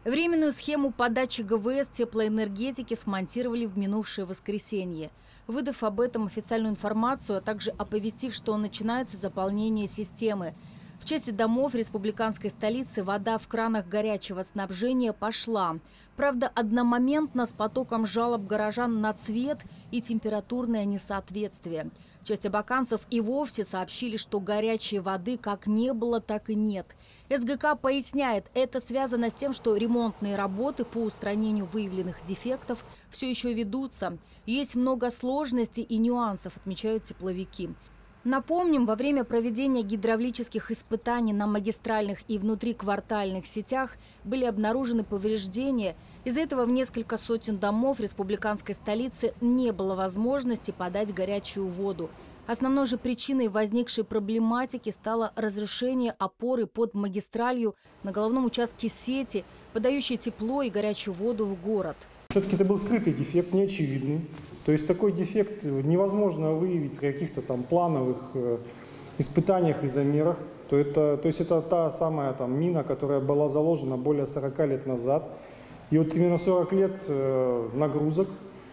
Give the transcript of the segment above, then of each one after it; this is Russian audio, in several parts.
Временную схему подачи ГВС теплоэнергетики смонтировали в минувшее воскресенье. Выдав об этом официальную информацию, а также оповестив, что начинается заполнение системы. В части домов республиканской столицы вода в кранах горячего снабжения пошла. Правда, одномоментно с потоком жалоб горожан на цвет и температурное несоответствие. Часть абаканцев и вовсе сообщили, что горячей воды как не было, так и нет. СГК поясняет, это связано с тем, что ремонтные работы по устранению выявленных дефектов все еще ведутся. Есть много сложностей и нюансов, отмечают тепловики. Напомним, во время проведения гидравлических испытаний на магистральных и внутриквартальных сетях были обнаружены повреждения. Из-за этого в несколько сотен домов республиканской столицы не было возможности подать горячую воду. Основной же причиной возникшей проблематики стало разрушение опоры под магистралью на головном участке сети, подающей тепло и горячую воду в город. Все-таки это был скрытый дефект, неочевидный. То есть такой дефект невозможно выявить при каких-то там плановых испытаниях и замерах. То есть это та самая мина, которая была заложена более 40 лет назад. И вот именно 40 лет нагрузок,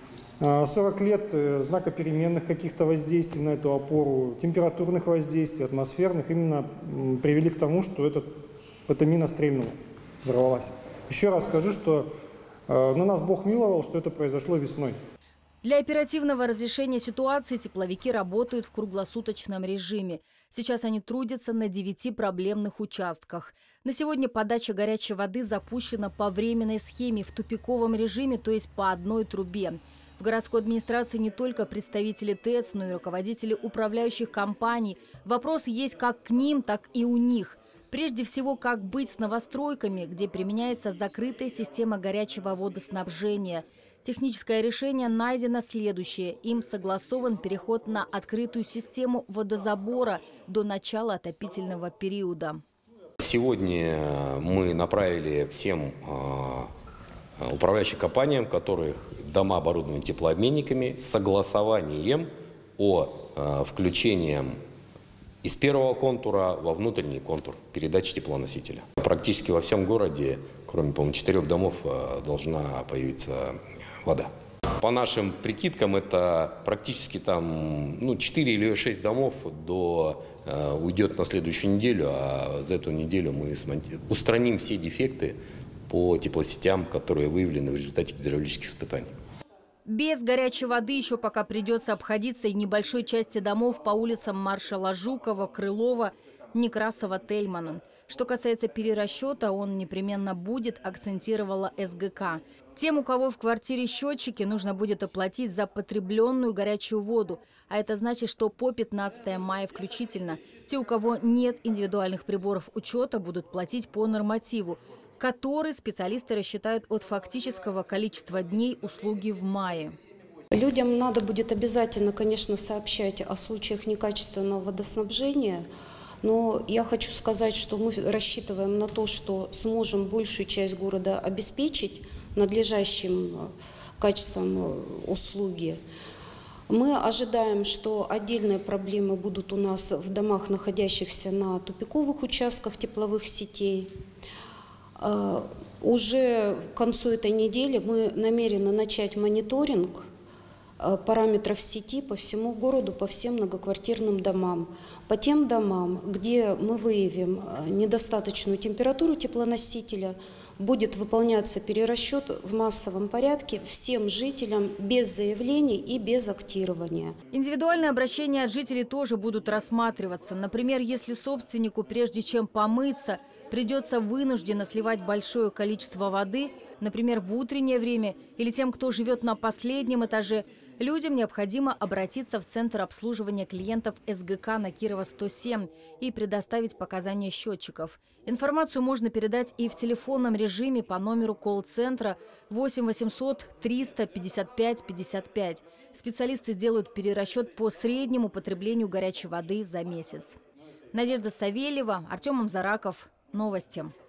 40 лет знакопеременных каких-то воздействий на эту опору, температурных воздействий, атмосферных, именно привели к тому, что эта мина стрельнула, взорвалась. Еще раз скажу, что на нас Бог миловал, что это произошло весной. Для оперативного разрешения ситуации тепловики работают в круглосуточном режиме. Сейчас они трудятся на 9 проблемных участках. На сегодня подача горячей воды запущена по временной схеме в тупиковом режиме, то есть по одной трубе. В городской администрации не только представители ТЭЦ, но и руководители управляющих компаний. Вопрос есть как к ним, так и у них. Прежде всего, как быть с новостройками, где применяется закрытая система горячего водоснабжения. Техническое решение найдено следующее. Им согласован переход на открытую систему водозабора до начала отопительного периода. Сегодня мы направили всем управляющим компаниям, которых дома оборудованы теплообменниками, согласованием о включении из первого контура во внутренний контур передачи теплоносителя. Практически во всем городе, кроме, по-моему, 4 домов, должна появиться вода. По нашим прикидкам, это практически 4 или 6 домов уйдет на следующую неделю, а за эту неделю мы устраним все дефекты по теплосетям, которые выявлены в результате гидравлических испытаний. Без горячей воды еще пока придется обходиться и небольшой части домов по улицам маршала Жукова, Крылова, Некрасова, Тельмана. Что касается перерасчета, он непременно будет, акцентировала СГК. Тем, у кого в квартире счетчики, нужно будет оплатить за потребленную горячую воду. А это значит, что по 15 мая включительно. Те, у кого нет индивидуальных приборов учета, будут платить по нормативу, который специалисты рассчитают от фактического количества дней услуги в мае. Людям надо будет обязательно, конечно, сообщать о случаях некачественного водоснабжения. Но я хочу сказать, что мы рассчитываем на то, что сможем большую часть города обеспечить надлежащим качеством услуги. Мы ожидаем, что отдельные проблемы будут у нас в домах, находящихся на тупиковых участках тепловых сетей. Уже к концу этой недели мы намерены начать мониторинг параметров сети по всему городу, по всем многоквартирным домам. По тем домам, где мы выявим недостаточную температуру теплоносителя, будет выполняться перерасчет в массовом порядке всем жителям без заявлений и без актирования. Индивидуальные обращения от жителей тоже будут рассматриваться. Например, если собственнику, прежде чем помыться, придется вынужденно сливать большое количество воды, например, в утреннее время, или тем, кто живет на последнем этаже, людям необходимо обратиться в Центр обслуживания клиентов СГК на Кирова 107 и предоставить показания счетчиков. Информацию можно передать и в телефонном режиме по номеру колл-центра 8 800 355 55. Специалисты сделают перерасчет по среднему потреблению горячей воды за месяц. Надежда Савельева, Артем Амзараков. Новости.